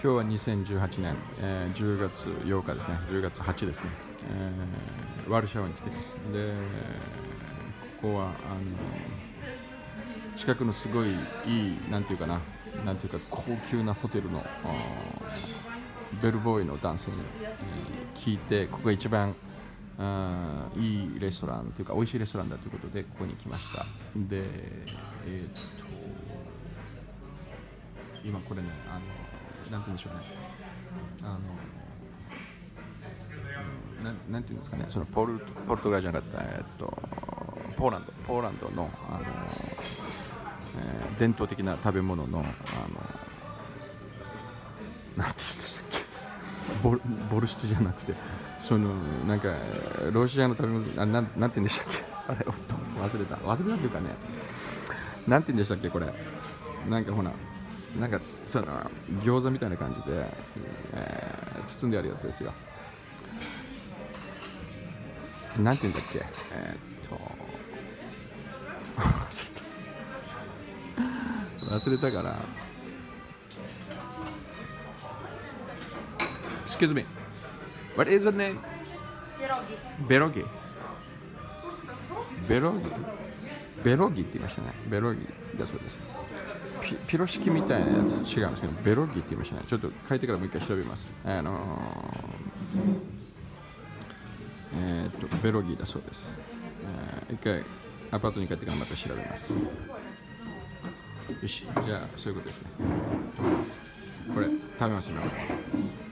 日は2018年、10月8日ですね、10月8ですね、ワルシャワに来ています。で、ここは近くのすごいいい、なんていうか高級なホテルのベルボーイの男性に、聞いて、ここが一番いいレストランというか美味しいレストランだということでここに来ました。で、今これね、なんて言うんでしょうね、なんていうんですかね、そのポルトガルじゃなかった、ポーランドの、伝統的な食べ物の、なんて言うんでしたっけ、ボルシチじゃなくて、そのなんかロシアの食べ物、なんて言うんでしたっけ、あれ、忘れたというかね、なんて言うんでしたっけ、これ、なんかほら、なんかその餃子みたいな感じで、包んであるやつですよ。なんて言うんだっけ、忘れたから。Excuse me. What is the name? Berogi. Berogi って言いましたね。ベロギだそうです。ピロシキみたいなやつ違うんですけど、ベロギって言いましたね。ちょっと書いてからもう一回調べます。ベロギだそうです。一回アパートに帰ってからまた調べます。よし、じゃあそういうことですね。これ食べますよ。